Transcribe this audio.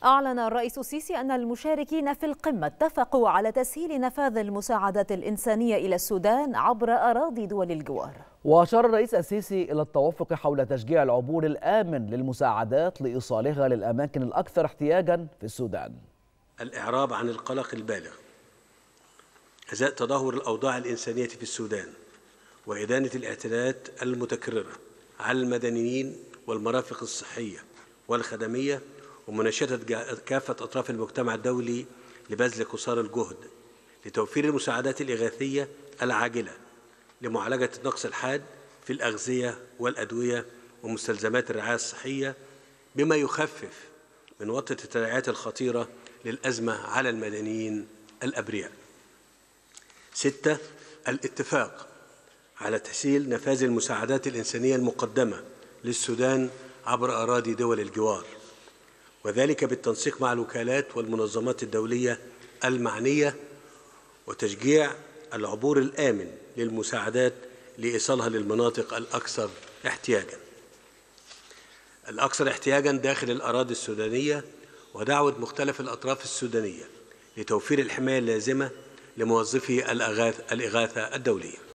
أعلن الرئيس السيسي أن المشاركين في القمة اتفقوا على تسهيل نفاذ المساعدات الإنسانية إلى السودان عبر أراضي دول الجوار. وأشار الرئيس السيسي إلى التوافق حول تشجيع العبور الآمن للمساعدات لإيصالها للأماكن الأكثر احتياجاً في السودان. الإعراب عن القلق البالغ أزاء تدهور الأوضاع الإنسانية في السودان وإدانة الاعتداءات المتكررة على المدنيين والمرافق الصحية والخدمية، ومناشدة كافة أطراف المجتمع الدولي لبذل قصارى الجهد لتوفير المساعدات الإغاثية العاجلة لمعالجة النقص الحاد في الأغذية والأدوية ومستلزمات الرعاية الصحية، بما يخفف من وطأة التداعيات الخطيرة للأزمة على المدنيين الأبرياء. 6. الاتفاق على تسهيل نفاذ المساعدات الإنسانية المقدمة للسودان عبر أراضي دول الجوار، وذلك بالتنسيق مع الوكالات والمنظمات الدولية المعنية، وتشجيع العبور الآمن للمساعدات لإيصالها للمناطق الأكثر احتياجاً داخل الأراضي السودانية، ودعوة مختلف الأطراف السودانية لتوفير الحماية اللازمة لموظفي الإغاثة الدولية.